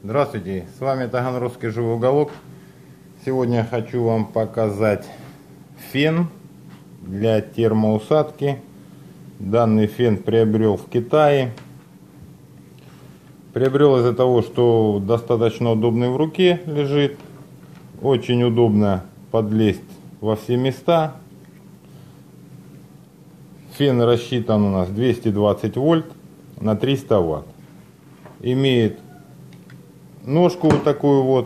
Здравствуйте, с вами Таганрогский живой уголок. Сегодня я хочу вам показать фен для термоусадки. Данный фен приобрел в Китае. Приобрел из-за того, что достаточно удобный в руке лежит. Очень удобно подлезть во все места. Фен рассчитан у нас 220 вольт на 300 ватт. Имеет ножку вот такую вот.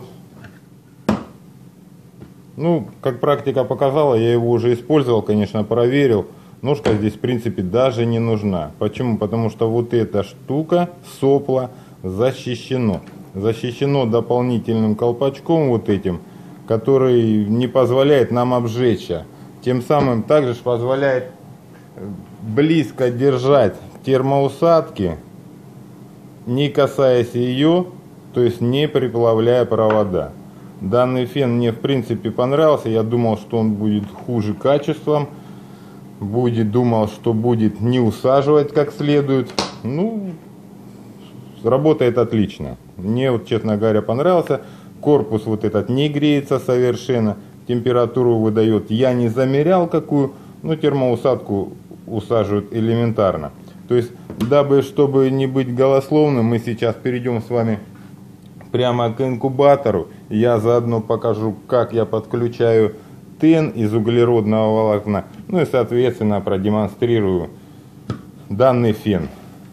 Ну, как практика показала, я его уже использовал, конечно, проверил. Ножка здесь, в принципе, даже не нужна. Почему? Потому что вот эта штука, сопло, защищено. Защищено дополнительным колпачком вот этим, который не позволяет нам обжечься. Тем самым также позволяет близко держать термоусадки, не касаясь ее, то есть не приплавляя провода. Данный фен мне в принципе понравился. Я думал, что он будет хуже качеством. Думал, что будет не усаживать как следует. Ну, работает отлично. Мне вот, честно говоря, понравился. Корпус вот этот не греется совершенно. Температуру выдает. Я не замерял какую, но термоусадку усаживают элементарно. То есть, чтобы не быть голословным, мы сейчас перейдем с вами прямо к инкубатору. Я заодно покажу, как я подключаю ТЭН из углеродного волокна. Ну и соответственно продемонстрирую данный фен.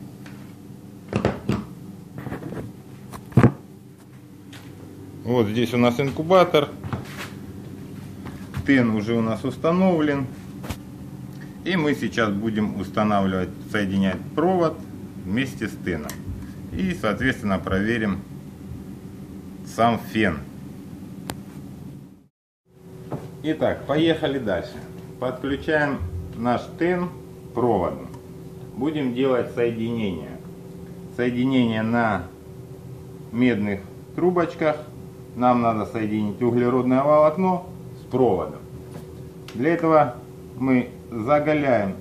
Вот здесь у нас инкубатор. ТЭН уже у нас установлен. И мы сейчас будем устанавливать, соединять провод вместе с ТЭНом. И соответственно проверим сам фен. Итак, поехали дальше. Подключаем наш ТЭН к проводу. Будем делать соединение. Соединение на медных трубочках. Нам надо соединить углеродное волокно с проводом. Для этого мы оголяем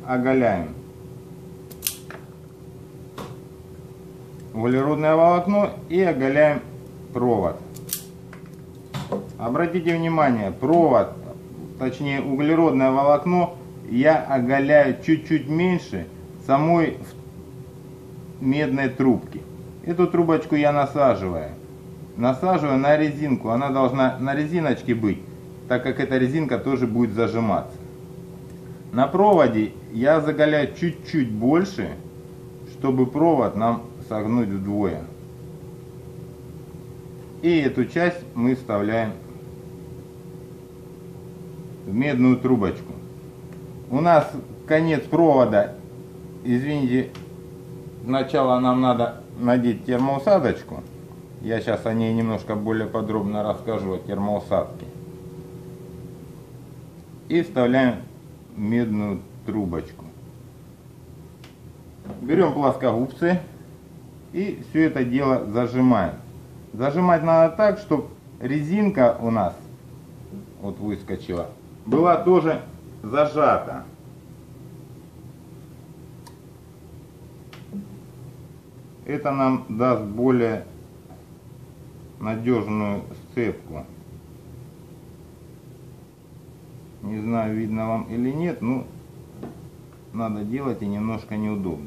углеродное волокно и оголяем провод. Обратите внимание, провод, точнее углеродное волокно, я оголяю чуть-чуть меньше самой медной трубки. Эту трубочку я насаживаю на резинку. Она должна на резиночке быть, так как эта резинка тоже будет зажиматься. На проводе я заголяю чуть-чуть больше, чтобы провод нам согнуть вдвое. И эту часть мы вставляем в медную трубочку. У нас конец провода, извините, сначала нам надо надеть термоусадочку. Я сейчас о ней немножко более подробно расскажу, о термоусадке. И вставляем медную трубочку. Берем плоскогубцы и все это дело зажимаем. Зажимать надо так, чтобы резинка у нас, вот выскочила, была тоже зажата. Это нам даст более надежную сцепку. Не знаю, видно вам или нет, но надо делать и немножко неудобно.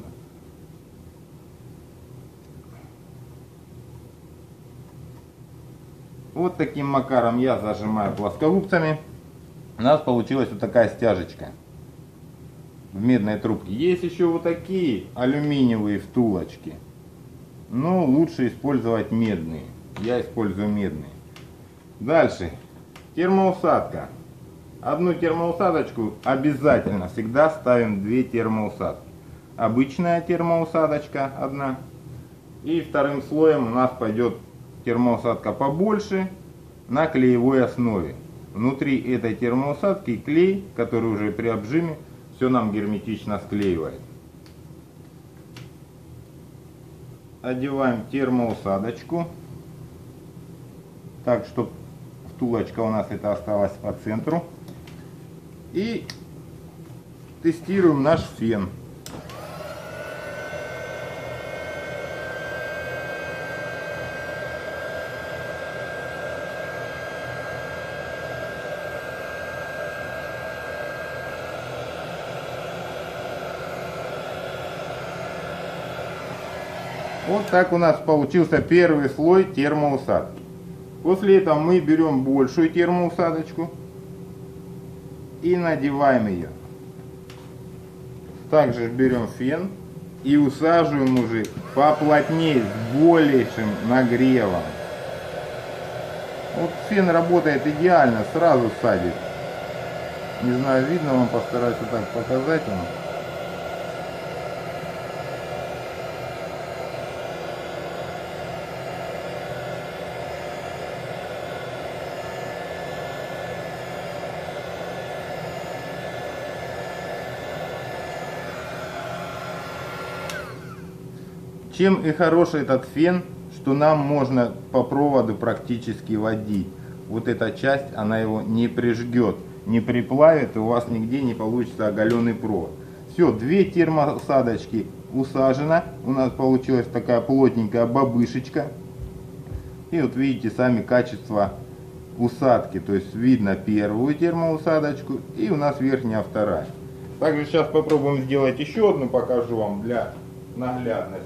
Вот таким макаром я зажимаю плоскогубцами. У нас получилась вот такая стяжечка в медной трубке. Есть еще вот такие алюминиевые втулочки, но лучше использовать медные. Я использую медные. Дальше термоусадка. Одну термоусадочку обязательно всегда ставим 2 термоусадки. Обычная термоусадочка одна. И вторым слоем у нас пойдет термоусадка побольше на клеевой основе. Внутри этой термоусадки клей, который уже при обжиме, все нам герметично склеивает. Одеваем термоусадочку так, чтобы втулочка у нас это осталась по центру. И тестируем наш фен. Вот так у нас получился первый слой термоусадки. После этого мы берем большую термоусадочку и надеваем ее. Также берем фен и усаживаем уже поплотнее, с большим нагревом. Вот фен работает идеально, сразу садит. Не знаю, видно вам, постараюсь вот так показать вам. Чем и хороший этот фен, что нам можно по проводу практически водить. Вот эта часть, она его не прижгет, не приплавит, и у вас нигде не получится оголенный провод. Все, две термоусадочки усажено. У нас получилась такая плотненькая бабышечка. И вот видите сами качество усадки. То есть видно первую термоусадочку и у нас верхняя вторая. Также сейчас попробуем сделать еще одну, покажу вам для наглядности.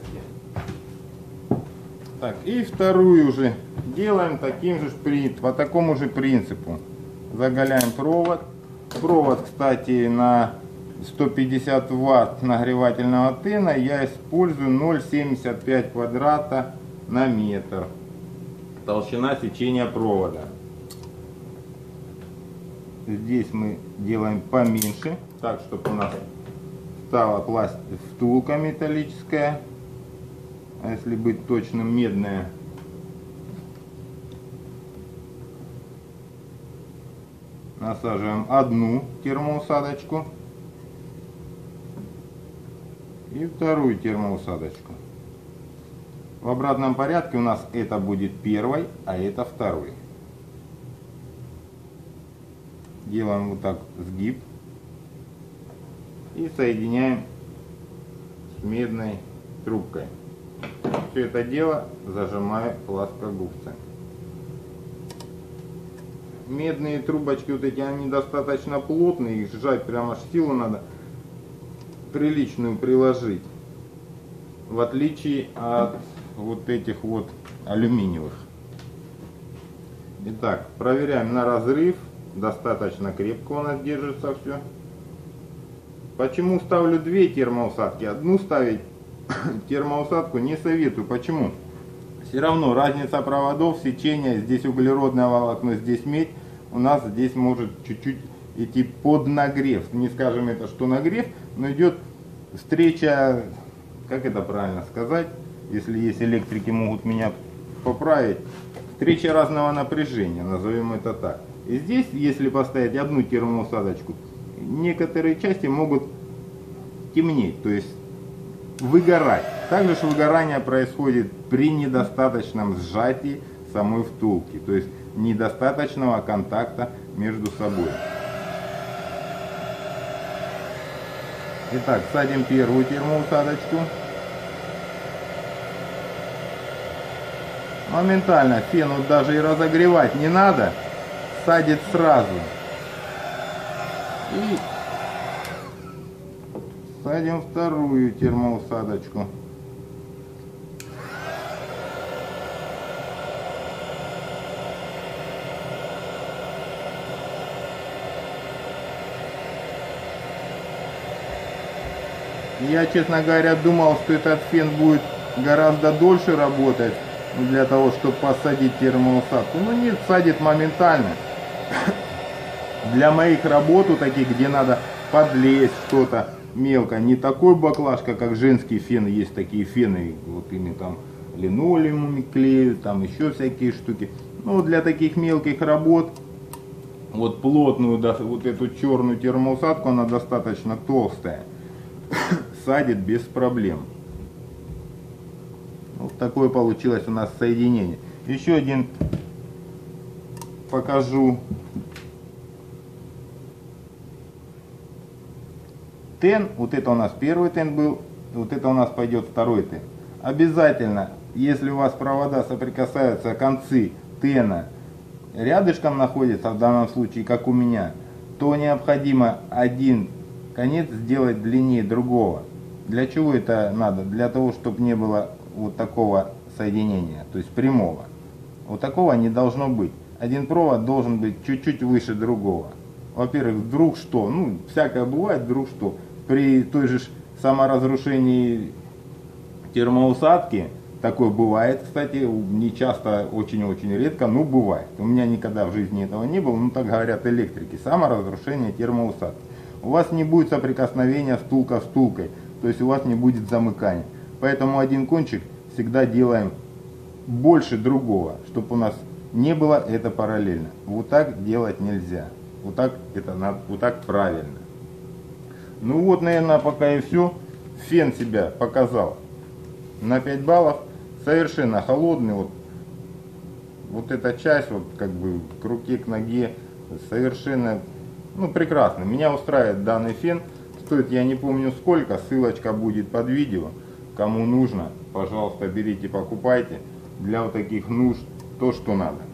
Так, и вторую уже делаем таким же, по такому же принципу. Заголяем провод. Провод, кстати, на 150 ватт нагревательного тена я использую 0,75 квадрата на метр. Толщина сечения провода. Здесь мы делаем поменьше, так, чтобы у нас стала втулка металлическая. А если быть точным, медная. Насаживаем одну термоусадочку и вторую термоусадочку. В обратном порядке у нас это будет первой, а это второй. Делаем вот так сгиб и соединяем с медной трубкой. Все это дело зажимаю плоскогубцем. Медные трубочки вот эти, они достаточно плотные, их сжать прямо аж силу надо приличную приложить. В отличие от вот этих вот алюминиевых. Итак, проверяем на разрыв. Достаточно крепко у нас держится все. Почему ставлю две термоусадки? Одну ставить термоусадку не советую. Почему? Все равно разница проводов, сечения. Здесь углеродное волокно, здесь медь. У нас здесь может чуть-чуть идти под нагрев. Не скажем это, что нагрев, но идет встреча, как это правильно сказать, если есть электрики, могут меня поправить. Встреча разного напряжения, назовем это так. И здесь, если поставить одну термоусадочку, некоторые части могут темнеть, то есть выгорать. Также выгорание происходит при недостаточном сжатии самой втулки, то есть недостаточного контакта между собой. Итак, садим первую термоусадочку. Моментально фен вот даже и разогревать не надо, садит сразу. И садим вторую термоусадочку. Я, честно говоря, думал, что этот фен будет гораздо дольше работать для того, чтобы посадить термоусадку. Но нет, садит моментально. Для моих работ, таких, где надо подлезть что-то мелко, не такой баклажка, как женский фен, есть такие фены, вот ими там линолеум клеют, там еще всякие штуки. Ну, для таких мелких работ, вот плотную, вот эту черную термоусадку, она достаточно толстая. Садит без проблем. Вот такое получилось у нас соединение. Еще один покажу. Тен, вот это у нас первый тен был, вот это у нас пойдет второй тен. Обязательно, если у вас провода соприкасаются, концы тена рядышком находятся, в данном случае, как у меня, то необходимо один конец сделать длиннее другого. Для чего это надо? Для того, чтобы не было вот такого соединения, то есть прямого. Вот такого не должно быть. Один провод должен быть чуть-чуть выше другого. Во-первых, вдруг что, ну, всякое бывает, вдруг что. При той же саморазрушении термоусадки, такое бывает, кстати, не часто, очень-очень редко, но бывает. У меня никогда в жизни этого не было, ну так говорят электрики, саморазрушение термоусадки. У вас не будет соприкосновения стулка с стулкой, то есть у вас не будет замыкания. Поэтому один кончик всегда делаем больше другого, чтобы у нас не было это параллельно. Вот так делать нельзя. Вот так это надо, вот так правильно. Ну вот, наверное, пока и все. Фен себя показал на 5 баллов. Совершенно холодный. Вот эта часть, вот как бы к руке, к ноге, совершенно, ну, прекрасно. Меня устраивает данный фен. Стоит, я не помню сколько, ссылочка будет под видео. Кому нужно, пожалуйста, берите, покупайте. Для вот таких нужд то, что надо.